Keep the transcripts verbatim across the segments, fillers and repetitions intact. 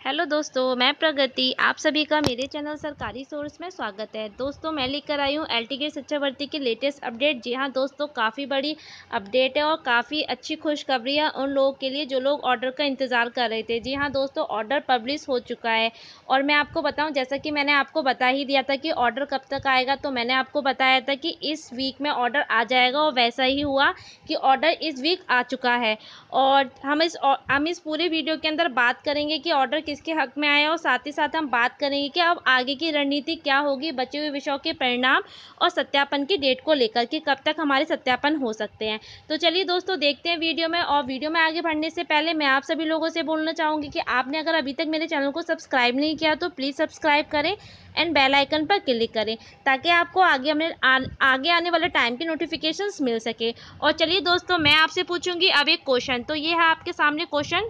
Hello दोस्तों, मैं प्रगति। आप सभी का मेरे चैनल सरकारी सोर्स में स्वागत है। दोस्तों, मैं लेकर आई हूँ एल टी गेट शिक्षा भर्ती की लेटेस्ट अपडेट। जी हाँ दोस्तों, काफ़ी बड़ी अपडेट है और काफ़ी अच्छी खुशखबरी है उन लोगों के लिए जो लोग ऑर्डर का इंतज़ार कर रहे थे। जी हाँ दोस्तों, ऑर्डर पब्लिश हो चुका है और मैं आपको बताऊँ, जैसा कि मैंने आपको बता ही दिया था कि ऑर्डर कब तक आएगा, तो मैंने आपको बताया था कि इस वीक में ऑर्डर आ जाएगा और वैसा ही हुआ कि ऑर्डर इस वीक आ चुका है। और हम इस हम इस पूरे वीडियो के अंदर बात करेंगे कि ऑर्डर किसके हक में आया और साथ ही साथ हम बात करेंगे कि अब आगे की रणनीति क्या होगी बचे हुए विषयों के परिणाम और सत्यापन की डेट को लेकर कि कब तक हमारे सत्यापन हो सकते हैं। तो चलिए दोस्तों, देखते हैं वीडियो में। और वीडियो में आगे बढ़ने से पहले मैं आप सभी लोगों से बोलना चाहूँगी कि आपने अगर अभी तक मेरे चैनल को सब्सक्राइब नहीं किया तो प्लीज़ सब्सक्राइब करें एंड बेल आइकन पर क्लिक करें ताकि आपको आगे हमें आ, आगे आने वाले टाइम की नोटिफिकेशंस मिल सके। और चलिए दोस्तों, मैं आपसे पूछूंगी अब एक क्वेश्चन। तो ये है आपके सामने क्वेश्चन।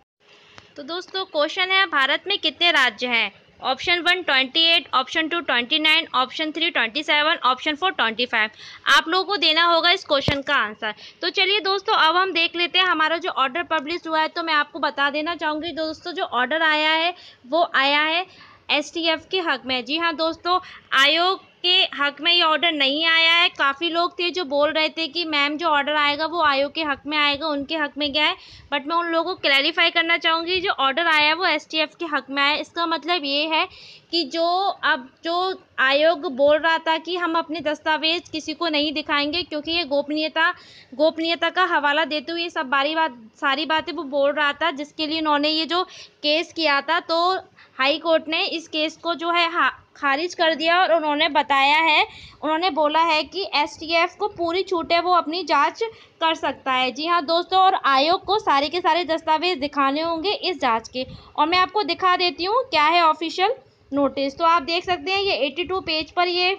तो दोस्तों क्वेश्चन है, भारत में कितने राज्य हैं? Option one twenty eight, option two twenty nine, option three twenty seven, option four twenty five. आप लोगों को देना होगा इस क्वेश्चन का आंसर। तो चलिए दोस्तों, अब हम देख लेते हैं हमारा जो ऑर्डर पब्लिश हुआ है। तो मैं आपको बता देना चाहूँगी दोस्तों, जो ऑर्डर आया है वो आया है एस टी एफ के हक में। जी हाँ दोस्तों, आयोग के हक में ये ऑर्डर नहीं आया है। काफ़ी लोग थे जो बोल रहे थे कि मैम जो ऑर्डर आएगा वो आयोग के हक में आएगा, उनके हक में गया है। बट मैं उन लोगों को क्लैरिफाई करना चाहूँगी, जो ऑर्डर आया है वो एस टी एफ के हक में आया है। इसका मतलब ये है कि जो अब जो आयोग बोल रहा था कि हम अपने दस्तावेज किसी को नहीं दिखाएंगे क्योंकि ये गोपनीयता गोपनीयता का हवाला देते हुए ये सब बारी बात सारी बातें वो बोल रहा था, जिसके लिए उन्होंने ये जो केस किया था। तो हाई कोर्ट ने इस केस को जो है खारिज कर दिया और उन्होंने बताया है, उन्होंने बोला है कि एस टी एफ को पूरी छूट है, वो अपनी जांच कर सकता है। जी हाँ दोस्तों, और आयोग को सारे के सारे दस्तावेज दिखाने होंगे इस जांच के। और मैं आपको दिखा देती हूँ क्या है ऑफिशियल नोटिस। तो आप देख सकते हैं ये बयासी पेज पर ये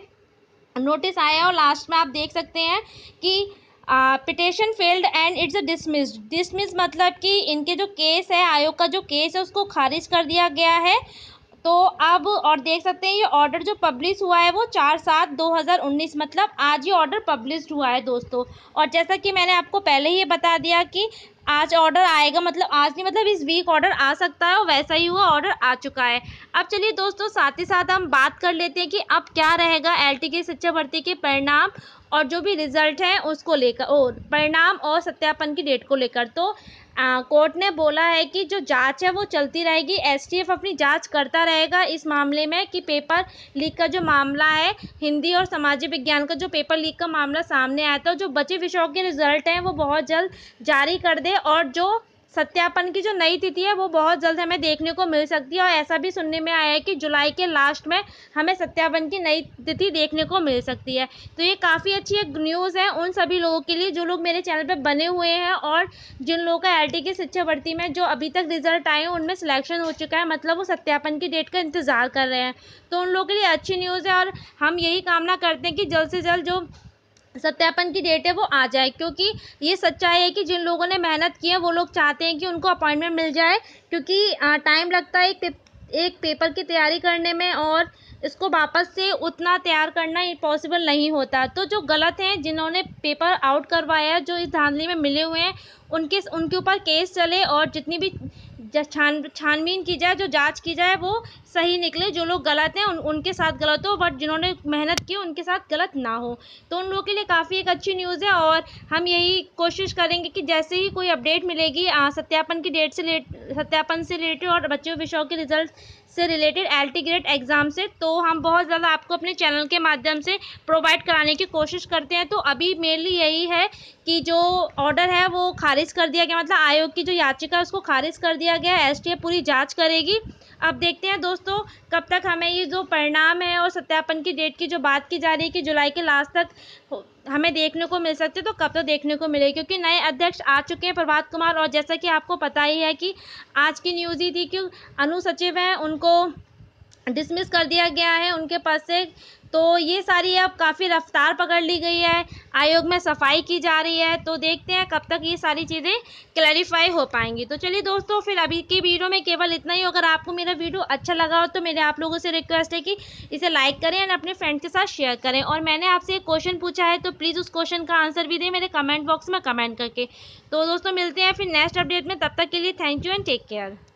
नोटिस आया है और लास्ट में आप देख सकते हैं कि petition failed and it's a dismissed. Dismiss मतलब कि इनके जो केस है, आयोग का जो केस है उसको खारिज कर दिया गया है। तो अब और देख सकते हैं ये ऑर्डर जो पब्लिश हुआ है वो चार सात दो हज़ार उन्नीस, मतलब आज ये ऑर्डर पब्लिश हुआ है दोस्तों। और जैसा कि मैंने आपको पहले ही बता दिया कि आज ऑर्डर आएगा, मतलब आज नहीं, मतलब इस वीक ऑर्डर आ सकता है और वैसा ही हुआ, ऑर्डर आ चुका है। अब चलिए दोस्तों, साथ ही साथ हम बात कर लेते हैं कि अब क्या रहेगा एल टी की शिक्षा भर्ती के परिणाम और जो भी रिजल्ट है उसको लेकर, और परिणाम और सत्यापन की डेट को लेकर। तो आ, कोर्ट ने बोला है कि जो जांच है वो चलती रहेगी। एस टी एफ अपनी जांच करता रहेगा इस मामले में कि पेपर लीक का जो मामला है, हिंदी और सामाजिक विज्ञान का जो पेपर लीक का मामला सामने आया था, जो बचे विषयों के रिजल्ट हैं वो बहुत जल्द जारी कर दे और जो सत्यापन की जो नई तिथि है वो बहुत जल्द हमें देखने को मिल सकती है। और ऐसा भी सुनने में आया है कि जुलाई के लास्ट में हमें सत्यापन की नई तिथि देखने को मिल सकती है। तो ये काफ़ी अच्छी एक न्यूज़ है उन सभी लोगों के लिए जो लोग मेरे चैनल पे बने हुए हैं और जिन लोगों का एल टी की शिक्षा भर्ती में जो अभी तक रिजल्ट आए हैं उनमें सिलेक्शन हो चुका है, मतलब वो सत्यापन की डेट का इंतज़ार कर रहे हैं। तो उन लोगों के लिए अच्छी न्यूज़ है और हम यही कामना करते हैं कि जल्द से जल्द जो सत्यापन की डेट है वो आ जाए, क्योंकि ये सच्चाई है कि जिन लोगों ने मेहनत की है वो लोग चाहते हैं कि उनको अपॉइंटमेंट मिल जाए, क्योंकि टाइम लगता है एक पे, एक पेपर की तैयारी करने में और इसको वापस से उतना तैयार करना पॉसिबल नहीं होता। तो जो गलत हैं, जिन्होंने पेपर आउट करवाया, जो इस धांधली में मिले हुए हैं, उनके उनके ऊपर केस चले और जितनी भी छान छानबीन की जाए, जो जांच की जाए वो सही निकले। जो लोग गलत हैं उन, उनके साथ गलत हो, बट जिन्होंने मेहनत की उनके साथ गलत ना हो। तो उन लोगों के लिए काफ़ी एक अच्छी न्यूज़ है और हम यही कोशिश करेंगे कि जैसे ही कोई अपडेट मिलेगी आ, सत्यापन की डेट से लेट सत्यापन से रिलेटेड और बच्चों विषयों के रिजल्ट से related L T grade exam से, तो हम बहुत ज़्यादा आपको अपने चैनल के माध्यम से प्रोवाइड कराने की कोशिश करते हैं। तो अभी मेनली यही है कि जो ऑर्डर है वो खारिज कर दिया गया, मतलब आयोग की जो याचिका है उसको खारिज कर दिया गया है। एस टी एफ पूरी जांच करेगी। अब देखते हैं दोस्तों कब तक हमें ये जो परिणाम है और सत्यापन की डेट की जो बात की जा रही है कि जुलाई के लास्ट तक हमें देखने को मिल सकते, तो कब तक देखने को मिलेगी, क्योंकि नए अध्यक्ष आ चुके हैं प्रभात कुमार। और जैसा कि आपको पता ही है कि आज की न्यूज़ ही थी कि अनुसचिव हैं उनको डिसमिस कर दिया गया है उनके पद से। तो ये सारी अब काफ़ी रफ्तार पकड़ ली गई है, आयोग में सफाई की जा रही है। तो देखते हैं कब तक ये सारी चीज़ें क्लैरिफाई हो पाएंगी। तो चलिए दोस्तों, फिर अभी की वीडियो में केवल इतना ही। अगर आपको मेरा वीडियो अच्छा लगा हो तो मेरे आप लोगों से रिक्वेस्ट है कि इसे लाइक करें और अपने फ्रेंड के साथ शेयर करें। और मैंने आपसे एक क्वेश्चन पूछा है तो प्लीज़ उस क्वेश्चन का आंसर भी दें मेरे कमेंट बॉक्स में कमेंट करके। तो दोस्तों मिलते हैं फिर नेक्स्ट अपडेट में, तब तक के लिए thank you and take care.